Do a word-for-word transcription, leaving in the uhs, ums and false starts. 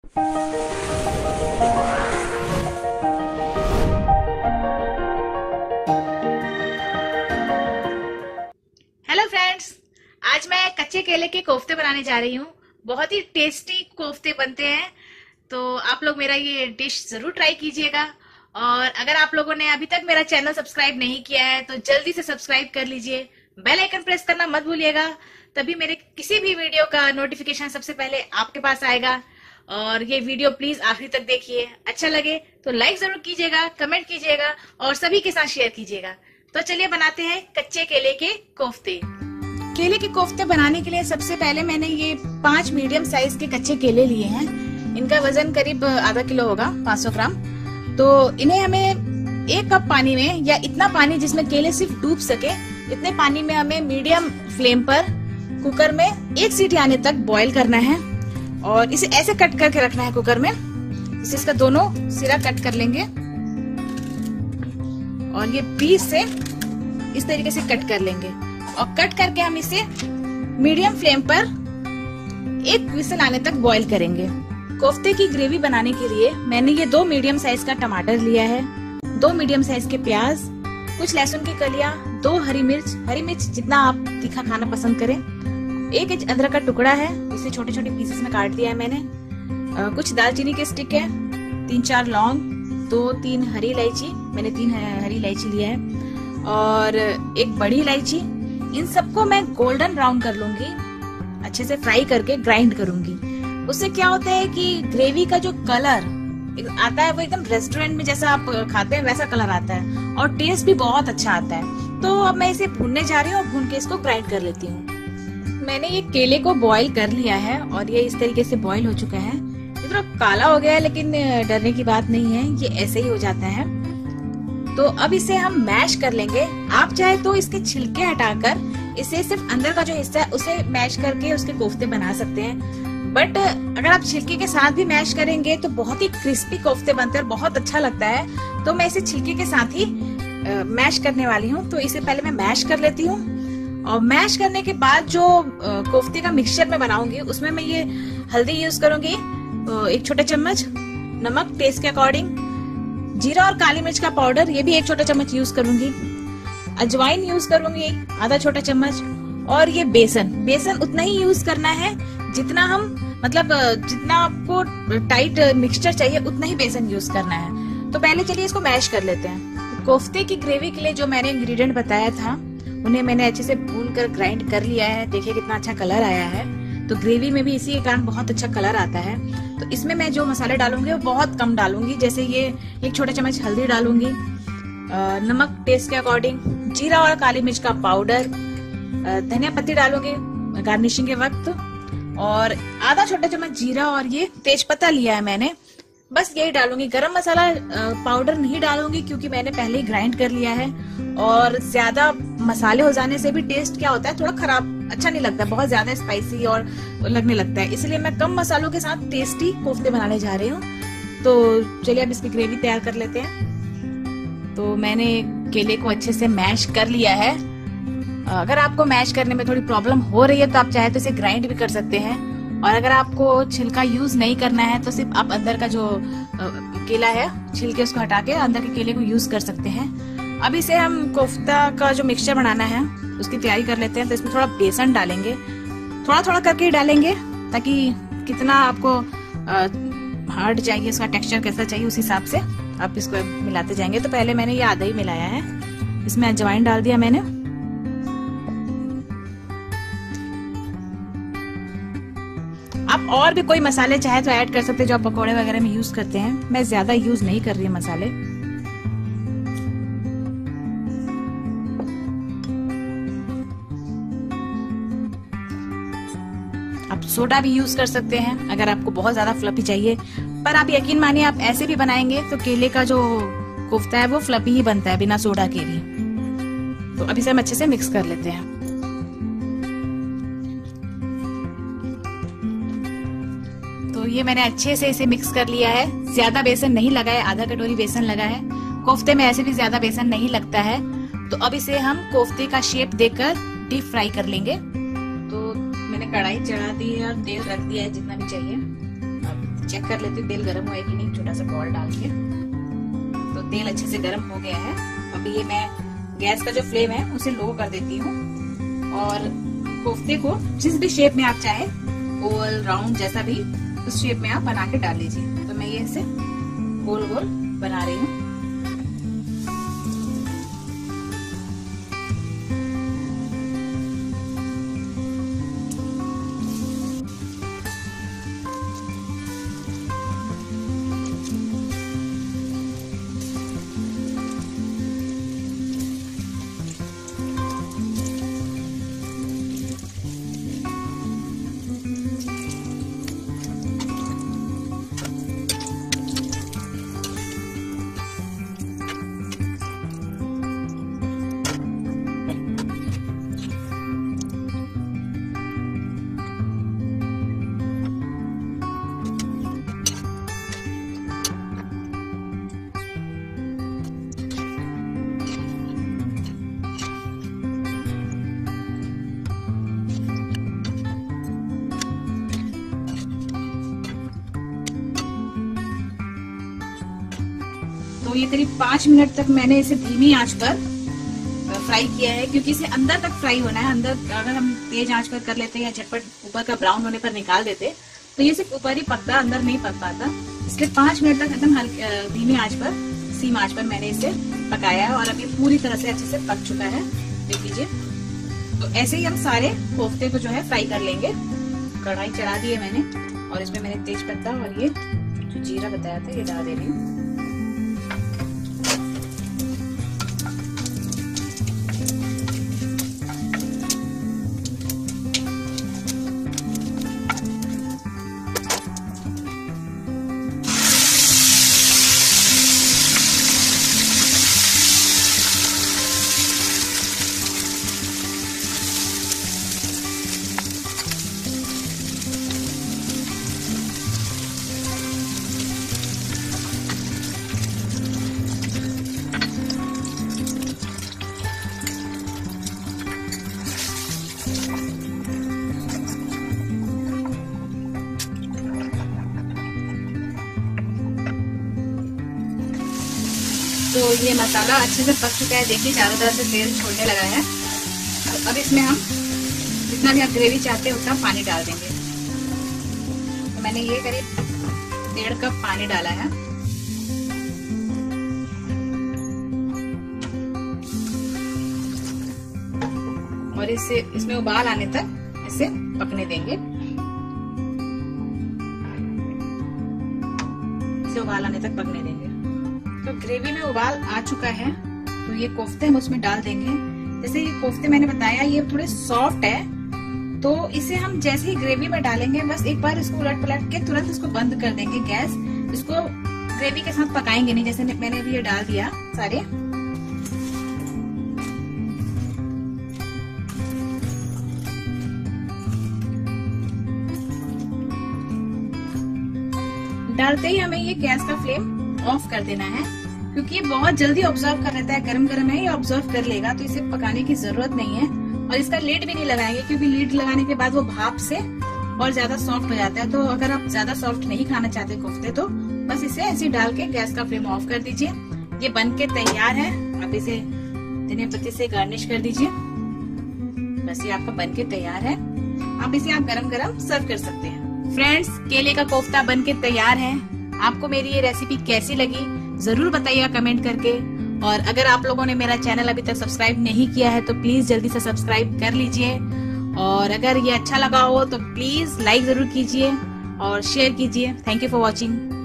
Hello friends, आज मैं कच्चे केले के कोफ्ते बनाने जा रही हूँ। बहुत ही टेस्टी कोफ्ते बनते हैं, तो आप लोग मेरा ये डिश जरूर ट्राई कीजिएगा। और अगर आप लोगों ने अभी तक मेरा चैनल सब्सक्राइब नहीं किया है तो जल्दी से सब्सक्राइब कर लीजिए, बेल आइकन प्रेस करना मत भूलिएगा, तभी मेरे किसी भी वीडियो का नोटिफिकेशन सबसे पहले आपके पास आएगा। और ये वीडियो प्लीज आखिरी तक देखिए, अच्छा लगे तो लाइक जरूर कीजिएगा, कमेंट कीजिएगा और सभी के साथ शेयर कीजिएगा। तो चलिए बनाते हैं कच्चे केले के कोफ्ते। केले के कोफ्ते बनाने के लिए सबसे पहले मैंने ये पांच मीडियम साइज के कच्चे केले लिए हैं। इनका वजन करीब आधा किलो होगा, पाँच सौ ग्राम। तो इन्हें हमें एक कप पानी में, या इतना पानी जिसमें केले सिर्फ डूब सके, इतने पानी में हमें मीडियम फ्लेम पर कुकर में एक सीटी आने तक बॉईल करना है। और इसे ऐसे कट करके रखना है कुकर में। इसे इसका दोनों सिरा कट कर लेंगे और ये बीच से इस तरीके से कट कर लेंगे। और कट करके हम इसे मीडियम फ्लेम पर एक विसल आने तक बॉईल करेंगे। कोफ्ते की ग्रेवी बनाने के लिए मैंने ये दो मीडियम साइज का टमाटर लिया है, दो मीडियम साइज के प्याज, कुछ लहसुन की कलियां, दो हरी मिर्च, हरी मिर्च जितना आप तीखा खाना पसंद करें, एक इंच अदरक का टुकड़ा है, इसे छोटे छोटे पीसेस में काट दिया है मैंने। आ, कुछ दालचीनी के स्टिक है, तीन चार लौंग, दो तीन हरी इलायची, मैंने तीन हरी इलायची लिया है, और एक बड़ी इलायची। इन सबको मैं गोल्डन ब्राउन कर लूंगी, अच्छे से फ्राई करके ग्राइंड करूंगी। उससे क्या होता है कि ग्रेवी का जो कलर आता है वो एकदम रेस्टोरेंट में जैसा आप खाते हैं वैसा कलर आता है, और टेस्ट भी बहुत अच्छा आता है। तो अब मैं इसे भूनने जा रही हूँ और भून के इसको ग्राइंड कर लेती हूँ। मैंने ये केले को बॉईल कर लिया है और ये इस तरीके से बॉईल हो चुका है। ये थोड़ा काला हो गया है, लेकिन डरने की बात नहीं है, ये ऐसे ही हो जाता है। तो अब इसे हम मैश कर लेंगे। आप चाहे तो इसके छिलके हटाकर इसे सिर्फ अंदर का जो हिस्सा है उसे मैश करके उसके कोफ्ते बना सकते हैं। बट अगर आप छिलके के साथ भी मैश करेंगे तो बहुत ही क्रिस्पी कोफ्ते बनते हैं और बहुत अच्छा लगता है। तो मैं इसे छिलके के साथ ही आ, मैश करने वाली हूँ। तो इसे पहले मैं मैश कर लेती हूँ, और मैश करने के बाद जो कोफ्ते का मिक्सचर मैं बनाऊंगी उसमें मैं ये हल्दी यूज करूंगी एक छोटा चम्मच, नमक टेस्ट के अकॉर्डिंग, जीरा और काली मिर्च का पाउडर ये भी एक छोटा चम्मच यूज करूंगी, अजवाइन यूज करूंगी आधा छोटा चम्मच, और ये बेसन बेसन उतना ही यूज करना है जितना हम मतलब जितना आपको टाइट मिक्सचर चाहिए उतना ही बेसन यूज करना है। तो पहले चलिए इसको मैश कर लेते हैं। कोफ्ते की ग्रेवी के लिए जो मैंने इंग्रेडिएंट बताया था उन्हें मैंने अच्छे से भून कर ग्राइंड कर लिया है। देखिए कितना अच्छा कलर आया है। तो ग्रेवी में भी इसी के कारण बहुत अच्छा कलर आता है। तो इसमें मैं जो मसाले डालूंगी वो बहुत कम डालूंगी, जैसे ये एक छोटा चम्मच हल्दी डालूंगी, नमक टेस्ट के अकॉर्डिंग, जीरा और काली मिर्च का पाउडर, धनिया पत्ती डालूंगी गार्निशिंग के वक्त, और आधा छोटा चम्मच जीरा, और ये तेज पत्ता लिया है मैंने, बस यही डालूंगी। गरम मसाला पाउडर नहीं डालूंगी क्योंकि मैंने पहले ही ग्राइंड कर लिया है, और ज्यादा मसाले हो जाने से भी टेस्ट क्या होता है थोड़ा खराब, अच्छा नहीं लगता, बहुत ज्यादा स्पाइसी और लगने लगता है। इसलिए मैं कम मसालों के साथ टेस्टी कोफ्ते बनाने जा रही हूँ। तो चलिए अब इसकी ग्रेवी तैयार कर लेते हैं। तो मैंने केले को अच्छे से मैश कर लिया है। अगर आपको मैश करने में थोड़ी प्रॉब्लम हो रही है तो आप चाहे तो इसे ग्राइंड भी कर सकते हैं, और अगर आपको छिलका यूज नहीं करना है तो सिर्फ आप अंदर का जो केला है छिलके उसको हटा के अंदर के केले को यूज कर सकते हैं। अब इसे हम कोफ्ता का जो मिक्सचर बनाना है उसकी तैयारी कर लेते हैं। तो इसमें थोड़ा बेसन डालेंगे, थोड़ा थोड़ा करके डालेंगे, ताकि कितना आपको हार्ड चाहिए, उसका टेक्सचर कैसा चाहिए उस हिसाब से आप इसको मिलाते जाएंगे। तो पहले मैंने ये आधा ही मिलाया है, इसमें अजवाइन डाल दिया मैंने, आप और भी कोई मसाले चाहे तो ऐड कर सकते हैं जो आप पकौड़े वगैरह में यूज करते हैं। मैं ज्यादा यूज नहीं कर रही मसाले। आप सोडा भी यूज कर सकते हैं अगर आपको बहुत ज्यादा फ्लफी चाहिए, पर आप यकीन मानिए आप ऐसे भी बनाएंगे तो केले का जो कोफ्ता है वो फ्लफी ही बनता है बिना सोडा के भी। तो अब इसे हम अच्छे से मिक्स कर लेते हैं। तो ये मैंने अच्छे से इसे मिक्स कर लिया है। ज्यादा बेसन नहीं लगा है, आधा कटोरी बेसन लगा है। कोफ्ते में ऐसे भी ज्यादा बेसन नहीं लगता है। तो अब इसे हम कोफ्ते का शेप देकर डीप फ्राई कर लेंगे। तो मैंने कढ़ाई चढ़ा दी है और तेल रख दिया है जितना भी चाहिए। अब चेक कर लेती हूँ तेल गर्म हुआ है कि नहीं, छोटा सा बॉल डाल के। तो तेल अच्छे से गर्म हो गया है। अभी ये मैं गैस का जो फ्लेम है उसे लो कर देती हूँ और कोफ्ते को जिस भी शेप में आप चाहे, ओवल, राउंड, जैसा भी उस शेप में आप बना के डाल लीजिए। तो मैं ये इसे गोल गोल बना रही हूँ। तो ये करीब पांच मिनट तक मैंने इसे धीमी आंच पर फ्राई किया है, क्योंकि इसे अंदर तक फ्राई होना है। अंदर अगर हम तेज आंच पर कर लेते हैं या झटपट ऊपर का ब्राउन होने पर निकाल देते तो ये सिर्फ ऊपर ही पकता, अंदर नहीं पक पाता। इसलिए पांच मिनट तक एकदम हल्की धीमी आंच पर, सीम आंच पर मैंने इसे पकाया है और अभी पूरी तरह से अच्छे से पक चुका है। देख लीजिए। तो ऐसे ही हम सारे कोफ्ते को जो है फ्राई कर लेंगे। कढ़ाई चढ़ा दी है मैंने और इसमें मैंने तेज पत्ता और ये जो जीरा बताया था ये डाल दे रही हूँ। तो ये मसाला अच्छे से पक चुका है। देखिए चारों तरफ से तेल छोड़ने लगा है। तो अब इसमें हम जितना भी आप ग्रेवी चाहते हैं उतना पानी डाल देंगे। तो मैंने ये करीब डेढ़ कप पानी डाला है। और इससे इसमें उबाल आने तक इसे पकने देंगे। इसे उबाल आने तक पकने देंगे। तो ग्रेवी में उबाल आ चुका है तो ये कोफ्ते हम उसमें डाल देंगे। जैसे ये कोफ्ते मैंने बताया ये थोड़े सॉफ्ट है, तो इसे हम जैसे ही ग्रेवी में डालेंगे बस एक बार इसको उलट पलट के तुरंत इसको बंद कर देंगे गैस। इसको ग्रेवी के साथ पकाएंगे नहीं। जैसे मैंने अभी ये डाल दिया सारे। डालते ही हमें ये गैस का फ्लेम ऑफ कर देना है, क्योंकि ये बहुत जल्दी ऑब्जर्व कर लेता है। गरम गरम है ये ऑब्जर्व कर लेगा, तो इसे पकाने की जरूरत नहीं है। और इसका लीड भी नहीं लगाएंगे, क्योंकि लीड लगाने के बाद वो भाप से और ज्यादा सॉफ्ट हो जाता है। तो अगर आप ज्यादा सॉफ्ट नहीं खाना चाहते कोफ्ते तो बस इसे ऐसे डाल के गैस का फ्लेम ऑफ कर दीजिए। ये बन के तैयार है। आप इसे धनिया पत्ती से गार्निश कर दीजिए। बस ये आपका बन के तैयार है। आप इसे आप गरम गरम सर्व कर सकते हैं। फ्रेंड्स, केले का कोफ्ता बन के तैयार है। आपको मेरी ये रेसिपी कैसी लगी जरूर बताइएगा कमेंट करके। और अगर आप लोगों ने मेरा चैनल अभी तक सब्सक्राइब नहीं किया है तो प्लीज जल्दी से सब्सक्राइब कर लीजिए। और अगर ये अच्छा लगा हो तो प्लीज लाइक जरूर कीजिए और शेयर कीजिए। Thank you for watching.